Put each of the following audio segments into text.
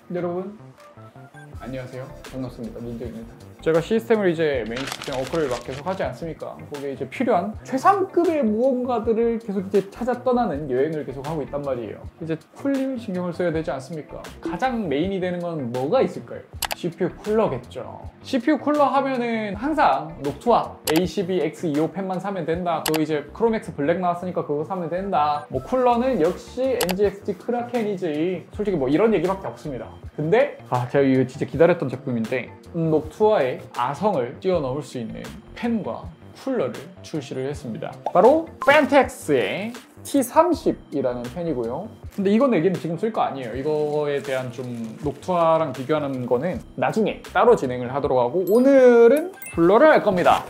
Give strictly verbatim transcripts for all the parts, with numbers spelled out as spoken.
여러분 안녕하세요. 반갑습니다. 민정입니다. 제가 시스템을 이제 메인 시스템 업그레이드 막 계속 하지 않습니까? 거기에 이제 필요한 최상급의 무언가들을 계속 이제 찾아 떠나는 여행을 계속 하고 있단 말이에요. 이제 쿨링 신경을 써야 되지 않습니까? 가장 메인이 되는 건 뭐가 있을까요? 씨피유 쿨러겠죠. 씨피유 쿨러 하면은 항상 녹투아 에이씨비 엑스 이십오 펜만 사면 된다. 또 이제 크롬엑스 블랙 나왔으니까 그거 사면 된다. 뭐 쿨러는 역시 엔지엑스티 크라켄이지. 솔직히 뭐 이런 얘기밖에 없습니다. 근데 아 제가 이거 진짜 기다렸던 제품인데 음, 녹투아에 아성을 끼워 넣을 수 있는 펜과 쿨러를 출시를 했습니다. 바로 펜텍스의 티 삼십이라는 펜이고요. 근데 이건 얘기는 지금 쓸 거 아니에요. 이거에 대한 좀 녹투아랑 비교하는 거는 나중에 따로 진행을 하도록 하고, 오늘은 쿨러를 할 겁니다.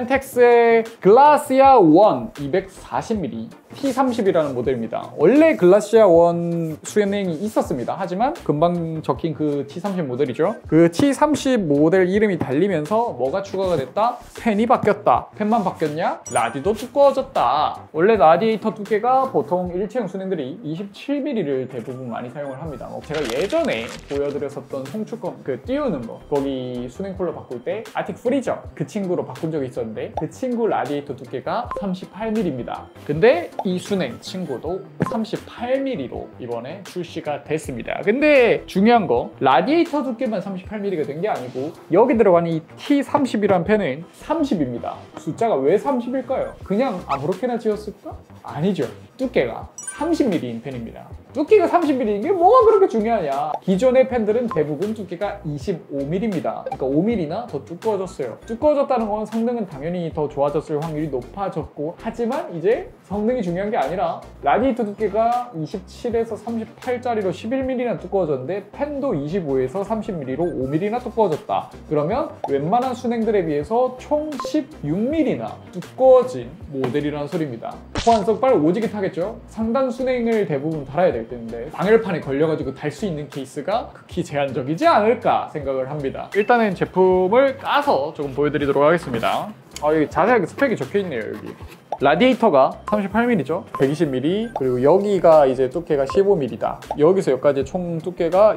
펜텍스의 글라시아 원 이백사십 밀리리터 티 삼십이라는 모델입니다. 원래 글라시아 원 수행이 있었습니다. 하지만 금방 적힌 그 티 삼십 모델이죠. 그 티 삼십 모델 이름이 달리면서 뭐가 추가가 됐다? 펜이 바뀌었다. 펜만 바뀌었냐? 라디도 두꺼워졌다. 원래 라디에이터 두께가 보통 일체형 수냉들이 이십칠 밀리미터를 대부분 많이 사용을 합니다. 뭐 제가 예전에 보여드렸었던 송출권 그 띄우는 거, 거기 수냉 쿨러 바꿀 때 아틱 프리저 그 친구로 바꾼 적이 있었는데, 그 친구 라디에이터 두께가 삼십팔 밀리미터입니다. 근데 이 수냉 친구도 삼십팔 밀리미터로 이번에 출시가 됐습니다. 근데 중요한 거, 라디에이터 두께만 삼십팔 밀리미터가 된 게 아니고 여기 들어간 이 티 삼십이라는 펜은 삼십입니다. 숫자가 왜 삼십일까요? 그냥 아무렇게나 지었을까? 아니죠. 두께가 삼십 밀리미터인 펜입니다. 두께가 삼십 밀리미터인 게 뭐가 그렇게 중요하냐? 기존의 펜들은 대부분 두께가 이십오 밀리미터입니다. 그러니까 오 밀리미터나 더 두꺼워졌어요. 두꺼워졌다는 건 성능은 당연히 더 좋아졌을 확률이 높아졌고, 하지만 이제 성능이 중요한 게 아니라 라디에이터 두께가 이십칠에서 삼십팔짜리로 십일 밀리미터나 두꺼워졌는데 펜도 이십오에서 삼십 밀리미터로 오 밀리미터나 두꺼워졌다. 그러면 웬만한 수냉들에 비해서 총 십육 밀리미터나 두꺼워진 모델이라는 소리입니다. 호환성 빨 오지게 타겠죠? 상단 수냉을 대부분 달아야 될 텐데 방열판에 걸려가지고 달 수 있는 케이스가 극히 제한적이지 않을까 생각을 합니다. 일단은 제품을 까서 조금 보여드리도록 하겠습니다. 아, 여기 자세하게 스펙이 적혀있네요. 여기 라디에이터가 삼십팔 밀리미터죠. 백이십 밀리미터. 그리고 여기가 이제 두께가 십오 밀리미터다. 여기서 여기까지 총 두께가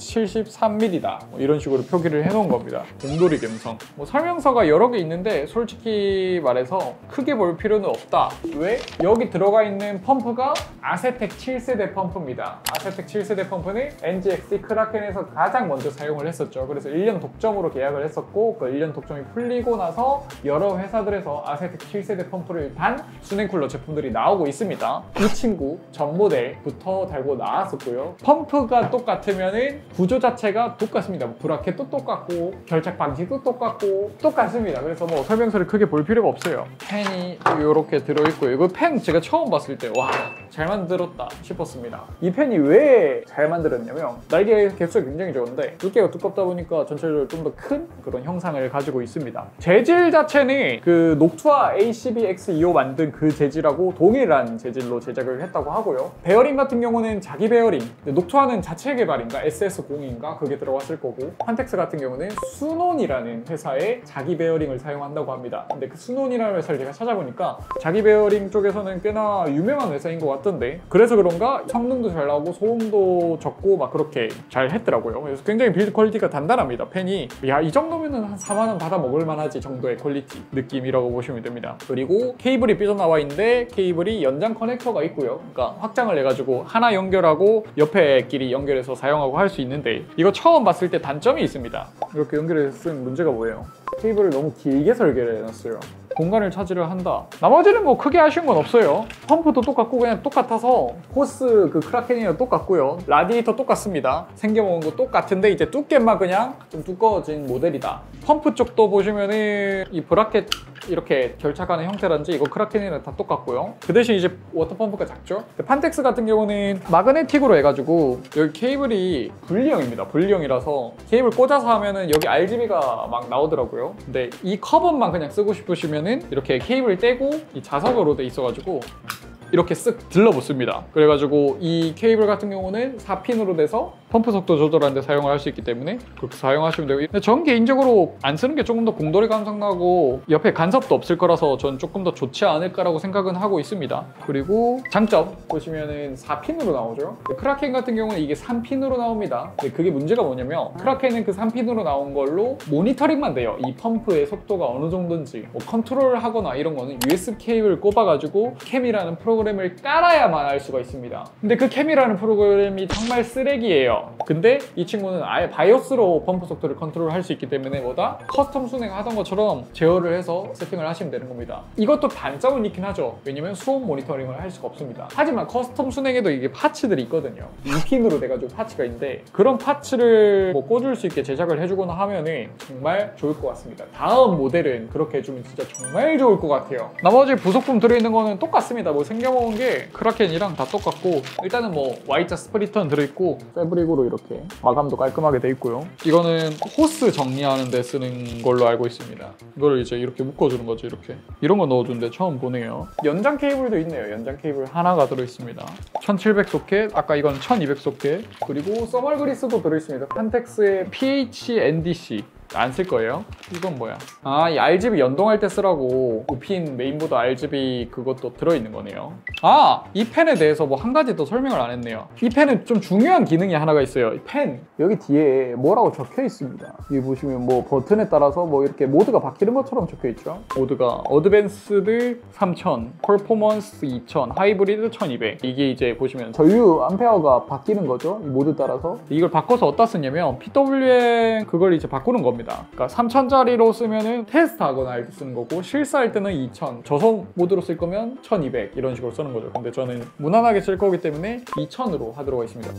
이백칠십삼 밀리미터다. 뭐 이런 식으로 표기를 해놓은 겁니다. 곰돌이 감성. 뭐 설명서가 여러 개 있는데 솔직히 말해서 크게 볼 필요는 없다. 왜? 여기 들어가 있는 펌프가 아세텍 칠 세대 펌프입니다. 아세텍 칠 세대 펌프는 엔지엑스티 크라켄에서 가장 먼저 사용을 했었죠. 그래서 일 년 독점으로 계약을 했었고, 그 일 년 독점이 풀리고 나서 여러 회사들에서 아세텍 칠 세대 펌프를 단 수냉 쿨러 제품들이 나오고 있습니다. 이 친구 전 모델부터 달고 나왔었고요. 펌프가 똑같으면은 구조 자체가 똑같습니다. 브라켓도 똑같고 결착 방식도 똑같고 똑같습니다. 그래서 뭐 설명서를 크게 볼 필요가 없어요. 펜이 이렇게 들어있고요. 이거 펜 제가 처음 봤을 때 와, 잘 만들었다 싶었습니다. 이 펜이 왜 잘 만들었냐면 날개 개수가 굉장히 좋은데 두께가 두껍다 보니까 전체적으로 좀 더 큰 그런 형상을 가지고 있습니다. 재질 자체는 그 녹투아 에이씨비 엑스 이십오 만든 그 재질하고 동일한 재질로 제작을 했다고 하고요. 베어링 같은 경우는 자기 베어링, 녹투아는 자체 개발인가 에스에스 공인가 그게 들어갔을 거고, 판텍스 같은 경우는 수논이라는 회사의 자기 베어링을 사용한다고 합니다. 근데 그 수논이라는 회사를 제가 찾아보니까 자기 베어링 쪽에서는 꽤나 유명한 회사인 것 같던데, 그래서 그런가 성능도 잘 나오고 소음도 적고 막 그렇게 잘 했더라고요. 그래서 굉장히 빌드 퀄리티가 단단합니다. 펜이 야, 이 정도면은 한 사만 원 받아 먹을 만하지 정도의 퀄리티 느낌이라고 보시면 됩니다. 그리고 케이블이 삐져나와 있는데 케이블이 연장 커넥터가 있고요. 그러니까 확장을 해가지고 하나 연결하고 옆에 끼리 연결해서 사용하고 할 수 있는데, 이거 처음 봤을 때 단점이 있습니다. 이렇게 연결해서 쓰는 문제가 뭐예요? 케이블을 너무 길게 설계를 해놨어요. 공간을 차지를 한다. 나머지는 뭐 크게 아쉬운 건 없어요. 펌프도 똑같고 그냥 똑같아서 호스 그 크라켄이랑 똑같고요. 라디에이터 똑같습니다. 생겨먹은 거 똑같은데 이제 두께만 그냥 좀 두꺼워진 모델이다. 펌프 쪽도 보시면은 이 브라켓 이렇게 결착하는 형태라든지 이거 크라켄이랑 다 똑같고요. 그 대신 이제 워터펌프가 작죠. 판텍스 같은 경우는 마그네틱으로 해가지고 여기 케이블이 분리형입니다. 분리형이라서 케이블 꽂아서 하면은 여기 알지비가 막 나오더라고요. 근데 이 커버만 그냥 쓰고 싶으시면은 이렇게 케이블 떼고 이 자석으로 돼 있어가지고 이렇게 쓱 들러붙습니다. 그래가지고 이 케이블 같은 경우는 사 핀으로 돼서 펌프 속도 조절하는 데 사용을 할 수 있기 때문에 그렇게 사용하시면 되고, 근데 전 개인적으로 안 쓰는 게 조금 더 공돌이 감성 나고 옆에 간섭도 없을 거라서 전 조금 더 좋지 않을까라고 생각은 하고 있습니다. 그리고 장점 보시면은 사 핀으로 나오죠. 크라켄 같은 경우는 이게 삼 핀으로 나옵니다. 근데 그게 문제가 뭐냐면 크라켄은 그 삼 핀으로 나온 걸로 모니터링만 돼요. 이 펌프의 속도가 어느 정도인지 뭐 컨트롤을 하거나 이런 거는 유에스비 케이블을 꼽아가지고 캠이라는 프로그램을 깔아야만 알 수가 있습니다. 근데 그 캠이라는 프로그램이 정말 쓰레기예요. 근데 이 친구는 아예 바이오스로 펌프 속도를 컨트롤 할 수 있기 때문에 뭐다 커스텀 순행하던 것처럼 제어를 해서 세팅을 하시면 되는 겁니다. 이것도 단점은 있긴 하죠. 왜냐면 수온 모니터링을 할 수가 없습니다. 하지만 커스텀 순행에도 이게 파츠들이 있거든요. 이 핀으로 돼가지고 파츠가 있는데 그런 파츠를 뭐 꽂을 수 있게 제작을 해주거나 하면은 정말 좋을 것 같습니다. 다음 모델은 그렇게 해주면 진짜 정말 좋을 것 같아요. 나머지 부속품 들어있는 거는 똑같습니다. 뭐 생겨먹은 게 크라켄이랑 다 똑같고, 일단은 뭐 Y자 스프리터는 들어있고 패브릭으로 이렇게 마감도 깔끔하게 돼 있고요. 이거는 호스 정리하는 데 쓰는 걸로 알고 있습니다. 이걸 이제 이렇게 묶어주는 거죠. 이렇게 이런 거 넣어주는데 처음 보네요. 연장 케이블도 있네요. 연장 케이블 하나가 들어있습니다. 천칠백 소켓, 아까 이건 천이백 소켓, 그리고 써멀 그리스도 들어있습니다. 판텍스의 피에이치엔디씨 안 쓸 거예요. 이건 뭐야? 아, 이 알지비 연동할 때 쓰라고 오핀 메인보드 알지비 그것도 들어있는 거네요. 아, 이 펜에 대해서 뭐 한 가지 더 설명을 안 했네요. 이 펜은 좀 중요한 기능이 하나가 있어요. 이 펜 여기 뒤에 뭐라고 적혀 있습니다. 여기 보시면 뭐 버튼에 따라서 뭐 이렇게 모드가 바뀌는 것처럼 적혀 있죠. 모드가 어드밴스드 삼천, 퍼포먼스 이천, 하이브리드 천이백. 이게 이제 보시면 전류 암페어가 바뀌는 거죠. 이 모드 따라서. 이걸 바꿔서 어디다 쓰냐면 피더블유엠 그걸 이제 바꾸는 겁니다. 그러니까 삼천짜리로 쓰면은 테스트 하거나 할 때 쓰는 거고, 실사할 때는 이천, 저속 모드로 쓸 거면 천이백 이런 식으로 쓰는 거죠. 근데 저는 무난하게 쓸 거기 때문에 이천으로 하도록 하겠습니다.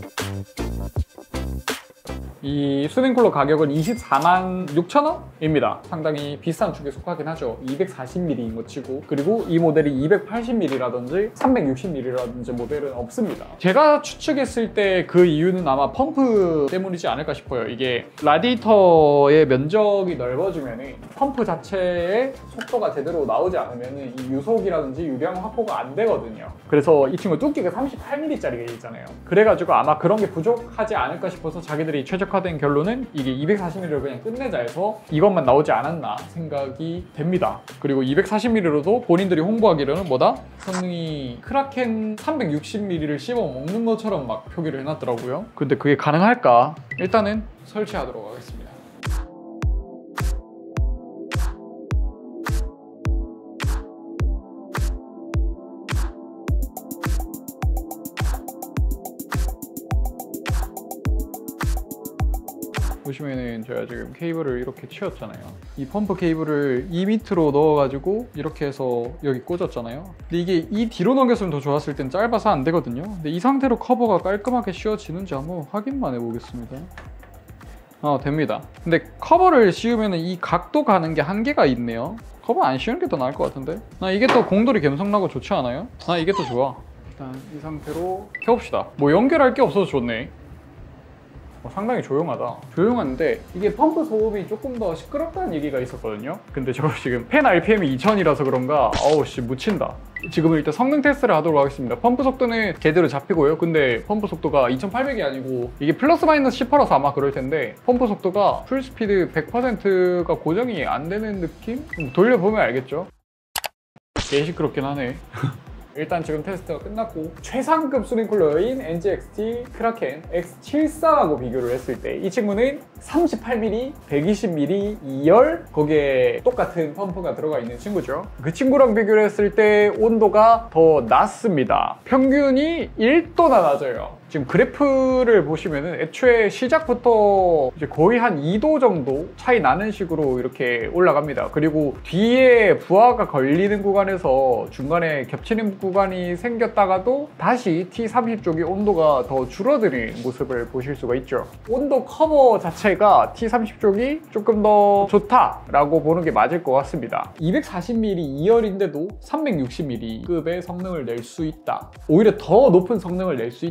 이 수냉쿨러 가격은 이십사만 육천 원입니다. 상당히 비싼 축에 속하긴 하죠. 이백사십 밀리리터인 거 치고. 그리고 이 모델이 이백팔십 밀리리터라든지 삼백육십 밀리리터라든지 모델은 없습니다. 제가 추측했을 때 그 이유는 아마 펌프 때문이지 않을까 싶어요. 이게 라디에이터의 면적이 넓어지면 펌프 자체의 속도가 제대로 나오지 않으면 이 유속이라든지 유량 확보가 안 되거든요. 그래서 이 친구 뚜끼가 삼십팔 밀리리터짜리가 있잖아요. 그래가지고 아마 그런 게 부족하지 않을까 싶어서 자기들이 최적화된 결론은 이게 이백사십 밀리리터로 그냥 끝내자 해서 이것만 나오지 않았나 생각이 됩니다. 그리고 이백사십 밀리리터로도 본인들이 홍보하기로는 뭐다? 성능이 크라켄 삼백육십 밀리리터를 씹어 먹는 것처럼 막 표기를 해놨더라고요. 근데 그게 가능할까? 일단은 설치하도록 하겠습니다. 보시면은 제가 지금 케이블을 이렇게 치웠잖아요. 이 펌프 케이블을 이 밑으로 넣어가지고 이렇게 해서 여기 꽂았잖아요. 근데 이게 이 뒤로 넘겼으면 더 좋았을 땐 짧아서 안 되거든요. 근데 이 상태로 커버가 깔끔하게 씌워지는지 한번 확인만 해보겠습니다. 아, 됩니다. 근데 커버를 씌우면 이 각도 가는 게 한계가 있네요. 커버 안 씌우는 게 더 나을 것 같은데? 나 이게 더 공돌이 감성나고 좋지 않아요? 나 이게 더 좋아. 일단 이 상태로 켜봅시다. 뭐 연결할 게 없어서 좋네. 어, 상당히 조용하다. 조용한데 이게 펌프 소음이 조금 더 시끄럽다는 얘기가 있었거든요. 근데 저 지금 펜 알피엠이 이천이라서 그런가 어우 씨 묻힌다. 지금은 일단 성능 테스트를 하도록 하겠습니다. 펌프 속도는 제대로 잡히고요. 근데 펌프 속도가 이천팔백이 아니고 이게 플러스 마이너스 십 퍼센트라서 아마 그럴 텐데 펌프 속도가 풀스피드 백 퍼센트가 고정이 안 되는 느낌? 돌려보면 알겠죠? 개 시끄럽긴 하네. 일단 지금 테스트가 끝났고 최상급 수냉쿨러인 엔지엑스티 크라켄 엑스 칠십사하고 비교를 했을 때 이 친구는 삼십팔 밀리리터, 백이십 밀리리터 이 열 거기에 똑같은 펌프가 들어가 있는 친구죠. 그 친구랑 비교를 했을 때 온도가 더 낮습니다. 평균이 일 도나 낮아요. 지금 그래프를 보시면은 애초에 시작부터 이제 거의 한 이 도 정도 차이 나는 식으로 이렇게 올라갑니다. 그리고 뒤에 부하가 걸리는 구간에서 중간에 겹치는 구간이 생겼다가도 다시 티 삼십 쪽이 온도가 더 줄어드는 모습을 보실 수가 있죠. 온도 커버 자체가 티 삼십 쪽이 조금 더 좋다라고 보는 게 맞을 것 같습니다. 이백사십 밀리리터 이 열인데도 삼백육십 밀리리터 급의 성능을 낼 수 있다. 오히려 더 높은 성능을 낼 수 있다는 건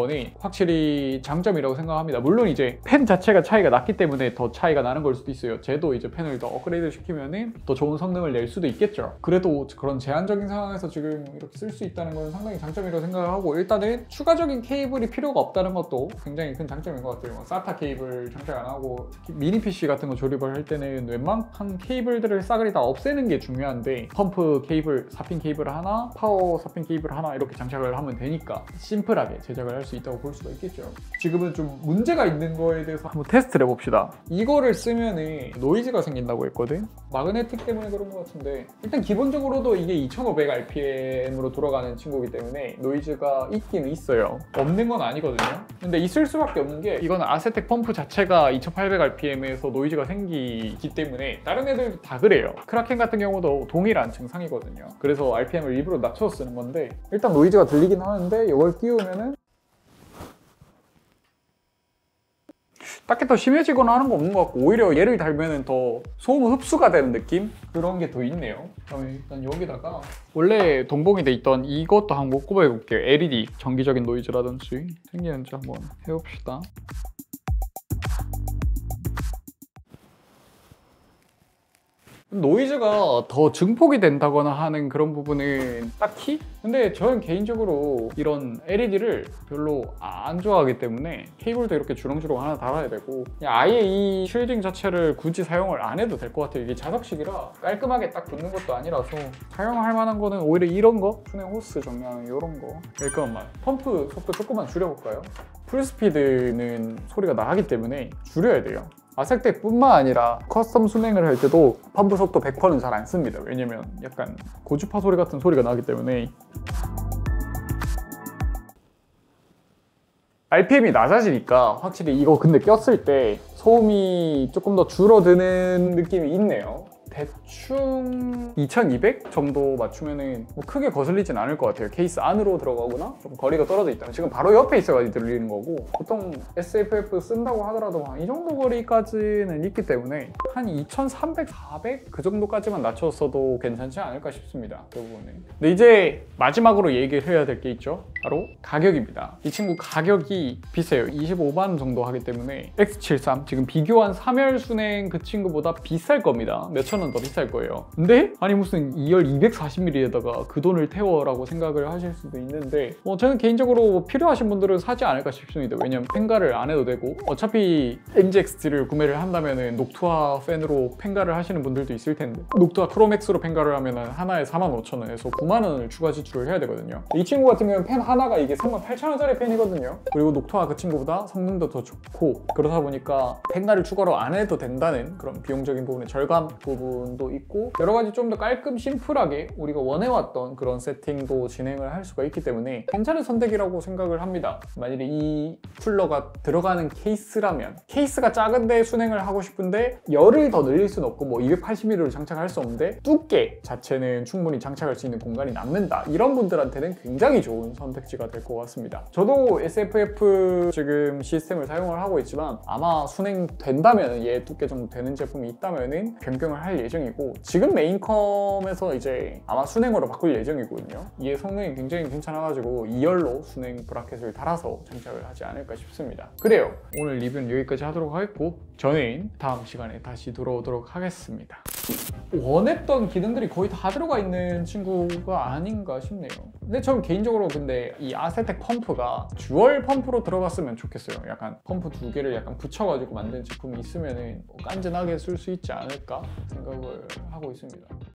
거는 확실히 장점이라고 생각합니다. 물론 이제 펜 자체가 차이가 났기 때문에 더 차이가 나는 걸 수도 있어요. 쟤도 이제 펜을 더 업그레이드 시키면은 더 좋은 성능을 낼 수도 있겠죠. 그래도 그런 제한적인 상황에서 지금 이렇게 쓸 수 있다는 건 상당히 장점이라고 생각하고, 일단은 추가적인 케이블이 필요가 없다는 것도 굉장히 큰 장점인 것 같아요. 사타 케이블 장착 안 하고 미니 피씨 같은 거 조립을 할 때는 웬만한 케이블들을 싸그리 다 없애는 게 중요한데, 펌프 케이블 사 핀 케이블 하나, 파워 사 핀 케이블 하나 이렇게 장착을 하면 되니까 심플하게 제작을 할 수 있다고 볼 수가 있겠죠. 지금은 좀 문제가 있는 거에 대해서 한번 테스트를 해봅시다. 이거를 쓰면은 노이즈가 생긴다고 했거든. 마그네틱 때문에 그런 것 같은데, 일단 기본적으로도 이게 이천오백 알피엠으로 돌아가는 친구이기 때문에 노이즈가 있기는 있어요. 없는 건 아니거든요. 근데 있을 수밖에 없는 게, 이거는 아세텍 펌프 자체가 이천팔백 알피엠에서 노이즈가 생기기 때문에 다른 애들도 다 그래요. 크라켄 같은 경우도 동일한 증상이거든요. 그래서 알피엠을 일부러 낮춰서 쓰는 건데, 일단 노이즈가 들리긴 하는데 이걸 끼우면은 딱히 더 심해지거나 하는 거 없는 것 같고, 오히려 얘를 달면은 더 소음 흡수가 되는 느낌? 그런 게 더 있네요. 그럼 일단 여기다가 원래 동봉이 돼 있던 이것도 한번 꼽아해 볼게요. 엘이디 정기적인 노이즈라든지 생기는지 한번 해봅시다. 노이즈가 더 증폭이 된다거나 하는 그런 부분은 딱히? 근데 저는 개인적으로 이런 엘이디를 별로 안 좋아하기 때문에 케이블도 이렇게 주렁주렁 하나 달아야 되고, 그냥 아예 이 쉴딩 자체를 굳이 사용을 안 해도 될 것 같아요. 이게 자석식이라 깔끔하게 딱 붙는 것도 아니라서 사용할 만한 거는 오히려 이런 거, 수냉 호스 정리하는 이런 거. 잠깐만, 펌프 속도 조금만 줄여볼까요? 풀스피드는 소리가 나기 때문에 줄여야 돼요. 아세텍 뿐만 아니라 커스텀 순행을 할 때도 펌프 속도 백 퍼센트는 잘 안 씁니다. 왜냐면 약간 고주파 소리 같은 소리가 나기 때문에. 알피엠이 낮아지니까 확실히 이거 근데 꼈을 때 소음이 조금 더 줄어드는 느낌이 있네요. 대충 이천이백 정도 맞추면은 뭐 크게 거슬리진 않을 것 같아요. 케이스 안으로 들어가거나 좀 거리가 떨어져 있다면. 지금 바로 옆에 있어가지고 들리는 거고, 보통 에스에프에프 쓴다고 하더라도 한 이 정도 거리까지는 있기 때문에 한 이천삼백, 사백 그 정도까지만 낮췄어도 괜찮지 않을까 싶습니다. 그 부분은. 근데 이제 마지막으로 얘기를 해야 될 게 있죠. 바로 가격입니다. 이 친구 가격이 비싸요. 이십오만 원 정도 하기 때문에 엑스 칠십삼, 지금 비교한 삼 열 순행 그 친구보다 비쌀 겁니다. 몇천 원 더 비쌀 거예요. 근데 아니 무슨 이 열 이백사십 밀리리터에다가 그 돈을 태워라고 생각을 하실 수도 있는데, 뭐 저는 개인적으로 필요하신 분들은 사지 않을까 싶습니다. 왜냐면 펜가를 안 해도 되고, 어차피 엠지엑스티를 구매를 한다면은 녹투아 팬으로 펜가를 하시는 분들도 있을 텐데, 녹투아 크로맥스로 펜가를 하면은 하나에 사만 오천 원에서 구만 원을 추가 지출을 해야 되거든요. 이 친구 같은 경우는 펜 하나가 이게 삼만 팔천 원짜리 펜이거든요. 그리고 녹투아 그 친구보다 성능도 더 좋고, 그러다 보니까 펜가를 추가로 안 해도 된다는 그런 비용적인 부분의 절감 부분 도 있고, 여러 가지 좀 더 깔끔 심플하게 우리가 원해왔던 그런 세팅도 진행을 할 수가 있기 때문에 괜찮은 선택이라고 생각을 합니다. 만약에 이 쿨러가 들어가는 케이스라면, 케이스가 작은데 순행을 하고 싶은데 열을 더 늘릴 수는 없고 뭐 이백팔십 밀리리터를 장착할 수 없는데 두께 자체는 충분히 장착할 수 있는 공간이 남는다, 이런 분들한테는 굉장히 좋은 선택지가 될 것 같습니다. 저도 에스에프에프 지금 시스템을 사용을 하고 있지만, 아마 순행된다면 얘 두께 정도 되는 제품이 있다면 변경을 할 예정이고, 지금 메인컴에서 이제 아마 순행으로 바꿀 예정이거든요. 이게 성능이 굉장히 괜찮아가지고 이 열로 순행 브라켓을 달아서 장착을 하지 않을까 싶습니다. 그래요, 오늘 리뷰는 여기까지 하도록 하겠고, 저는 다음 시간에 다시 돌아오도록 하겠습니다. 원했던 기능들이 거의 다 들어가 있는 친구가 아닌가 싶네요. 근데 저는 개인적으로 근데 이 아세텍 펌프가 듀얼 펌프로 들어갔으면 좋겠어요. 약간 펌프 두 개를 약간 붙여가지고 만든 제품이 있으면은 뭐 깐진하게 쓸 수 있지 않을까 생각을 하고 있습니다.